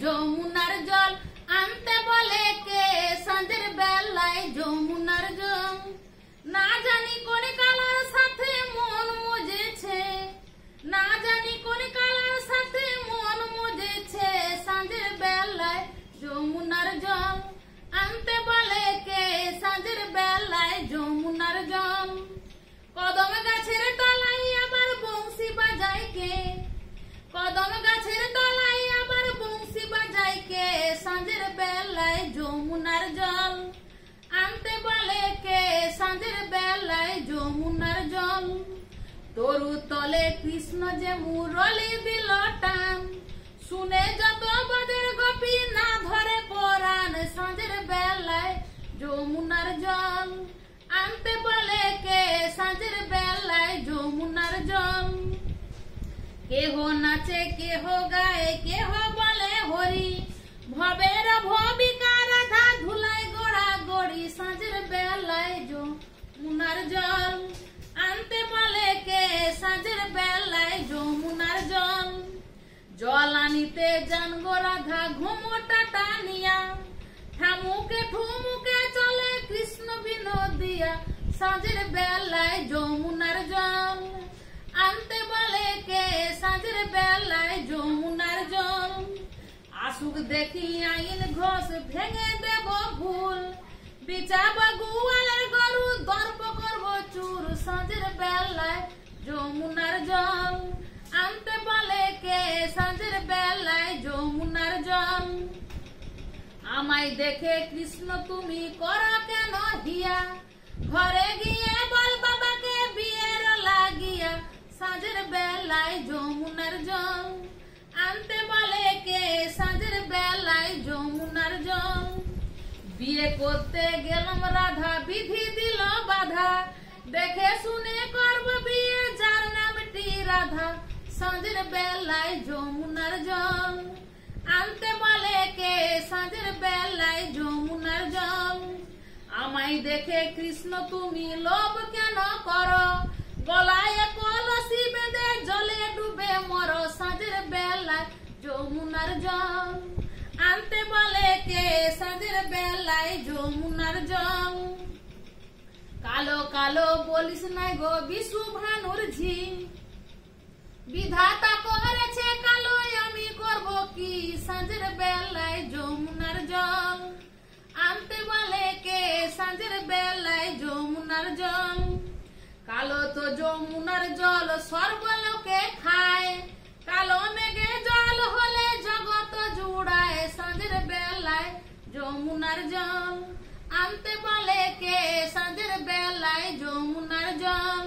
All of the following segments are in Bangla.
যমুনার জল আনতে বলে কে সন্ধ্যের বেলায় যমুনার জল না জানি কোন কালার সাথে মন মজেছে না জানি কোন কালার সাথে মন মজেছে সন্ধ্যের বেলায় যমুনার জল আনতে বলে কে সন্ধ্যের বেলায় যমুনার জল কদম গাছের তলায় আবার বংশী বাজায় কে কদম গাছের তলায় আবার বংশী বাজায় কে সন্ধ্যের বেলায় যমুনার জল আনতে বলে কে সন্ধ্যের বেলায় যমুনার জল তরু তলে কৃষ্ণ যে মুরলি দিল টান শুনে যত বদের গোপী না ধরে পরাণ সন্ধ্যের বেলায় যমুনার জল আনতে বলে কে সন্ধ্যের বেলায় যমুনার জল কেহ নাচে কেহ গায়ে কেহ বলে হরি ভবের ভবিকা রাধা ধুলাই গোড়া গড়ি সন্ধ্যের বেলায় যমুনার জল আনতে বলে কে সন্ধ্যের বেলায় যমুনার জল জল আনিতে যান গো রাধা ঘুমটা টানিয়া ঠামুকে ঠুমুকে চলে কৃষ্ণ বিনোদিয়া সন্ধ্যের বেলায় যমুনার জল আনতে বলে কে সন্ধ্যের বেলায় যমুনার জল আসুক দেখি আইন ঘোষ ভেঙে দেব ভুল বিচাব গুয়ালের গরু দর্প করব চুর সন্ধ্যের বেলায় যমুনার জল আনতে বলে কে সন্ধ্যের বেলায় যমুনার জল আমায় দেখে কৃষ্ণ তুমি করো কেন হিয়া ঘরে গিয়ে বল বাবাকে বিয়ের লাগিয়া সন্ধ্যের বেলায় যমুনার জল আনতে বলে কে সন্ধ্যের বেলায় যমুনার জল বিয়ে করতে গেলাম রাধা বিধি দিল বাধা দেখে শুনে করব বিয়ে যার নামটি রাধা সন্ধ্যের বেলায় যমুনার জল আনতে বলে কে সন্ধ্যের বেলায় যমুনার জল আমায় দেখে কৃষ্ণ তুমি লোভ কেন করো গলায় কলসি বেঁধে জলে ডুবে মরো সন্ধ্যের বেলায় যমুনার জল আনতে বলে কে সন্ধ্যের বেলায় যমুনার জল কালো কালো বলিস নাই গো বিশু ভানুর ঝি বিধাতা করেছে কালো আমি করব কি সন্ধ্যের বেলায় যমুনার জল আনতে বলে কে সন্ধ্যের বেলায় যমুনার জল কালো তো যমুনার জল সর্বলোকে খায় কালো মেঘে জল হলে জগৎ জুড়ায় সন্ধ্যের বেলায় যমুনার জল আনতে বলে কে সন্ধ্যের বেলায় যমুনার জল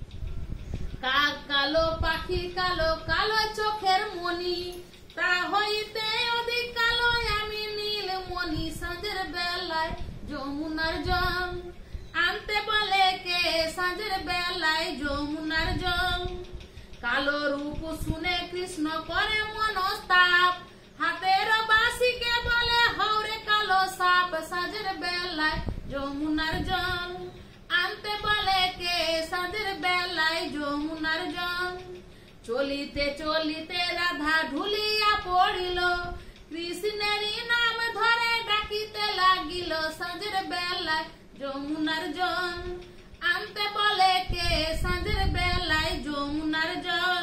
কাক কালো পাখি কালো কালো চোখের মনি তা হইতে অধিক কালো আমি নীল মনি সন্ধ্যের বেলায় যমুনার জল আনতে বলে কে সন্ধ্যের বেলায় যমুনার জল কালো রূপ শুনে কৃষ্ণ করে মনস্তাপ হাতের বাসিকে বলে হৌরে কালো সাপ সন্ধ্যের বেলায় যমুনার জল আনতে বলে কে সন্ধ্যের বেলায় যমুনার জল চলিতে চলিতে রাধা ঢুলিয়া পড়িল কৃষ্ণেরই নাম ধরে ডাকিতে লাগিল সন্ধ্যের বেলায় যমুনার জল আনতে বলে কে সন্ধ্যের বেলায় যমুনার জল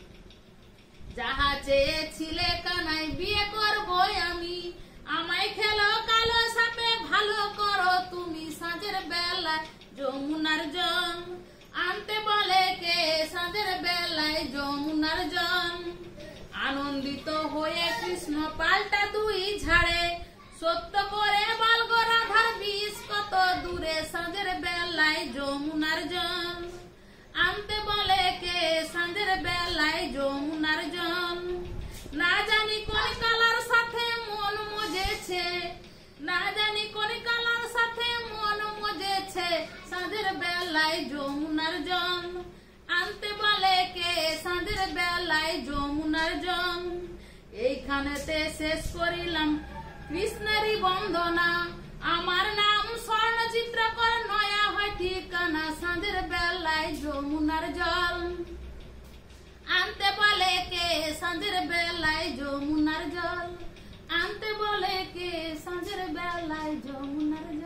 যাহা চেয়েছিলে কানাই বিয়ে করবো আমি আমায় খেলো কালো সাপে ভালো করো তুমি সন্ধ্যের বেলায় যমুনার জল আনতে বলে কে সন্ধ্যের বেলায় যমুনার জল আনন্দিত হয়ে কৃষ্ণ পাল্টা দুই ঝাড়ে সত্য করে বল গো রাধার বিষ কত দূরে সন্ধ্যের বেলায় যমুনার জল আনতে বলে কে সন্ধ্যের বেলায় যমুনার জল না জানি কোন কালার সাথে মন মজেছে না জানি কোন কালার সাথে মন মজেছে সন্ধ্যের বেলায় যমুনার জল আনতে বলে কে সন্ধ্যের বেলায় যমুনার জল এইখানেতে শেষ করিলাম কৃষ্ণেরই বন্দনা আমার নাম স্বর্ণ চিত্রকর নয়া হয় ঠিকানা সন্ধ্যের বেলায় যমুনার জল আনতে বলে কে সন্ধ্যের বেলায় যমুনার জল সাঁঝের বেলায় যমুনার